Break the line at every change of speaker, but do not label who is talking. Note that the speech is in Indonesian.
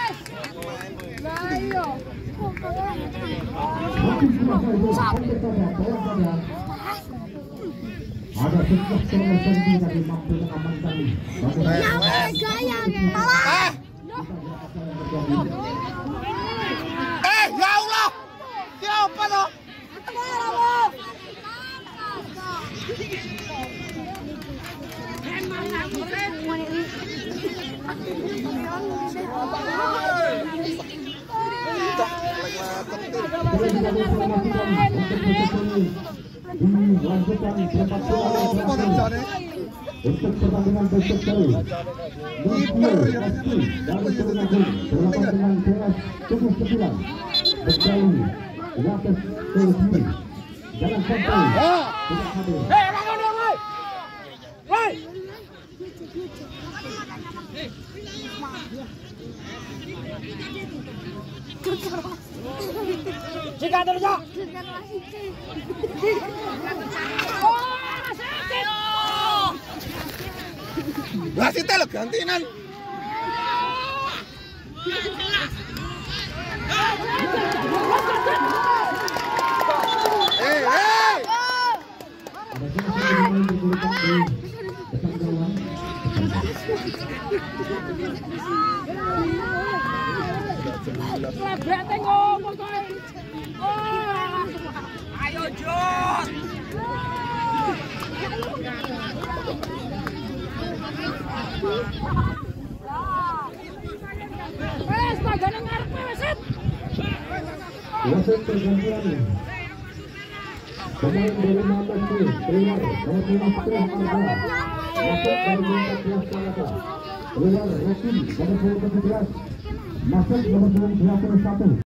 Ada sukses sendiri dari mampu mengamankan.
Ya Allah, siapa lo?
Untuk pertandingan besok kali dengan kelas 79 berkali Wates Kulsmi jangan sampai tidak hadir.
Jika terjadi Masih telo gantian. Ayo Jod.
Wasit pergantian pemain dari Mabes keluar nomor 15 Arga, masuk dari 14 Kalaka, keluar Rocky nomor 17, masuk nomor 21.